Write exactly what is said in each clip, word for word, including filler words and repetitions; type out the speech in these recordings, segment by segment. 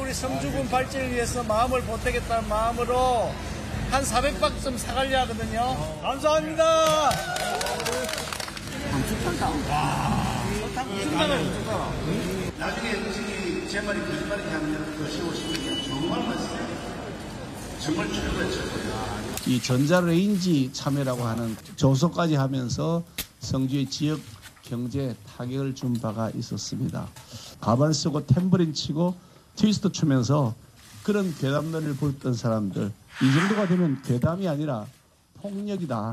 우리 성주군 발전을 위해서 마음을 보태겠다는 마음으로 한 사백 박 좀 사가려 하거든요. 감사합니다. 나중에 음식이 제 말이 거짓말이 하면 더 쉬우시면 정말 맛있어요. 정말 최고의 최고예요. 이 전자레인지 참여라고 하는 조소까지 하면서 성주의 지역 경제 타격을 준 바가 있었습니다. 가발 쓰고 탬버린 치고 트위스트 추면서 그런 괴담론을 불었던 사람들, 이 정도가 되면 괴담이 아니라 폭력이다.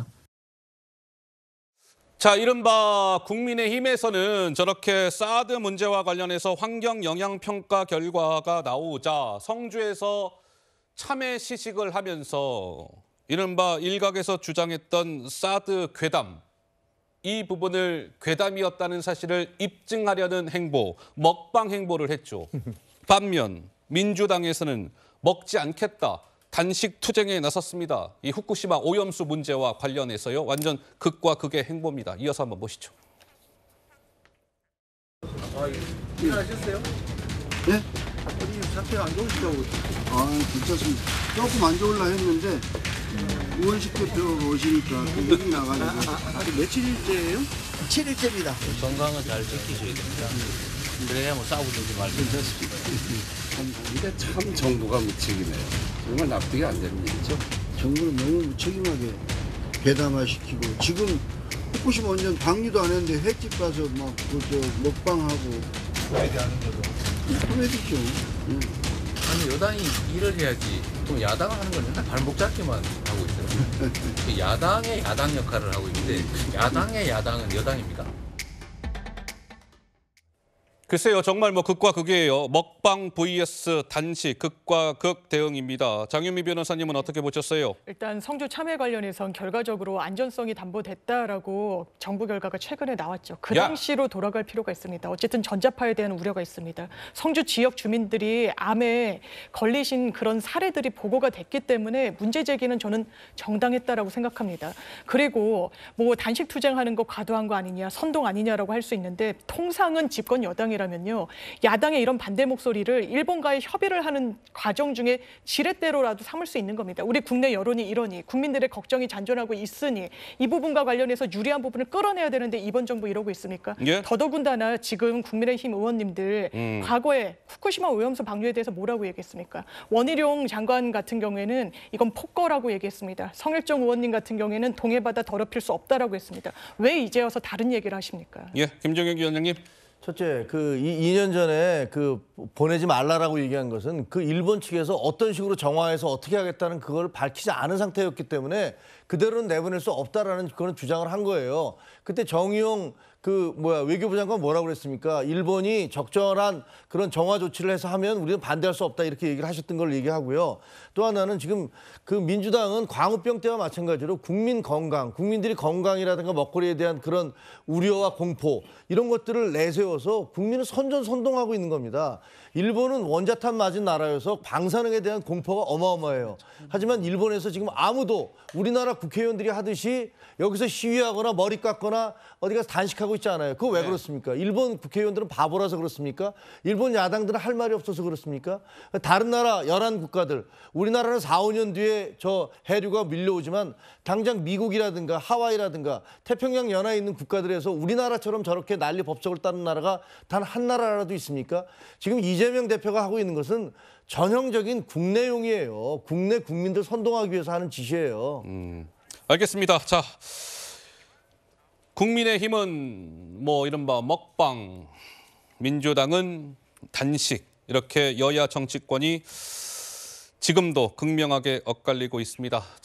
자, 이른바 국민의힘에서는 저렇게 사드 문제와 관련해서 환경 영향 평가 결과가 나오자 성주에서 참회 시식을 하면서 이른바 일각에서 주장했던 사드 괴담, 이 부분을 괴담이었다는 사실을 입증하려는 행보, 먹방 행보를 했죠. 반면 민주당에서는 먹지 않겠다, 단식 투쟁에 나섰습니다. 이 후쿠시마 오염수 문제와 관련해서요. 완전 극과 극의 행보입니다. 이어서 한번 보시죠. 아, 일어나셨어요? 네? 어디 상태가 안 좋으시다고. 아, 괜찮습니다. 조금 안 좋을라 했는데 우원식 대표가 오시니까 그 여기 나가지고. 아직 며칠째예요? 칠 일째입니다. 건강은 잘 지키셔야 됩니다. 그래야 뭐 싸우지 말고. 이게 참 정부가 무책임해요. 정말 납득이 안 되는 일이죠. 정부는 너무 무책임하게 괴담화시키고 지금 후쿠시마 원전 방류도 안 했는데 횟집 가서 막 그 먹방하고 코미디 하는 거죠. 코미디죠. 응. 아니 여당이 일을 해야지. 또 야당 하는 건 맨날 발목 잡기만 하고 있어요. 야당의 야당 역할을 하고 있는데 야당의 야당은 여당입니까? 글쎄요, 정말 뭐 극과 극이에요. 먹방 vs 단식, 극과 극 대응입니다. 장윤미 변호사님은 어떻게 보셨어요? 일단 성주 참회 관련해선 결과적으로 안전성이 담보됐다라고 정부 결과가 최근에 나왔죠. 그 야. 당시로 돌아갈 필요가 있습니다. 어쨌든 전자파에 대한 우려가 있습니다. 성주 지역 주민들이 암에 걸리신 그런 사례들이 보고가 됐기 때문에 문제 제기는 저는 정당했다라고 생각합니다. 그리고 뭐 단식 투쟁하는 거 과도한 거 아니냐, 선동 아니냐라고 할 수 있는데 통상은 집권 여당이 라면요, 야당의 이런 반대 목소리를 일본과의 협의를 하는 과정 중에 지렛대로라도 삼을 수 있는 겁니다. 우리 국내 여론이 이러니, 국민들의 걱정이 잔존하고 있으니 이 부분과 관련해서 유리한 부분을 끌어내야 되는데 이번 정부 이러고 있습니까? 예? 더더군다나 지금 국민의힘 의원님들 음. 과거에 후쿠시마 오염수 방류에 대해서 뭐라고 얘기했습니까? 원희룡 장관 같은 경우에는 이건 폭거라고 얘기했습니다. 성일정 의원님 같은 경우에는 동해바다 더럽힐 수 없다라고 했습니다. 왜 이제 와서 다른 얘기를 하십니까? 예, 김정혁 위원장님. 첫째, 그 이 년 전에 그 보내지 말라라고 얘기한 것은 그 일본 측에서 어떤 식으로 정화해서 어떻게 하겠다는 그걸 밝히지 않은 상태였기 때문에 그대로는 내보낼 수 없다라는 그런 주장을 한 거예요. 그때 정의용 그 뭐야 외교부 장관 뭐라고 그랬습니까? 일본이 적절한 그런 정화 조치를 해서 하면 우리는 반대할 수 없다 이렇게 얘기를 하셨던 걸 얘기하고요. 또 하나는 지금 그 민주당은 광우병 때와 마찬가지로 국민 건강, 국민들이 건강이라든가 먹거리에 대한 그런 우려와 공포 이런 것들을 내세워서 국민을 선전선동하고 있는 겁니다. 일본은 원자탄 맞은 나라여서 방사능에 대한 공포가 어마어마해요. 하지만 일본에서 지금 아무도 우리나라 국회의원들이 하듯이 여기서 시위하거나 머리 깎거나 어디 가서 단식하고 있지 않아요. 그거 왜 그렇습니까? 일본 국회의원들은 바보라서 그렇습니까? 일본 야당들은 할 말이 없어서 그렇습니까? 다른 나라 열한 국가들, 우리나라는 사, 오 년 뒤에 저 해류가 밀려오지만 당장 미국이라든가 하와이라든가 태평양 연안에 있는 국가들에서 우리나라처럼 저렇게 난리 법석을 따는 나라가 단 한 나라라도 있습니까? 지금 이재명 대표가 하고 있는 것은 전형적인 국내용이에요. 국내 국민들 선동하기 위해서 하는 짓이에요. 음, 알겠습니다. 자, 국민의힘은 뭐 이른바 먹방, 민주당은 단식, 이렇게 여야 정치권이 지금도 극명하게 엇갈리고 있습니다.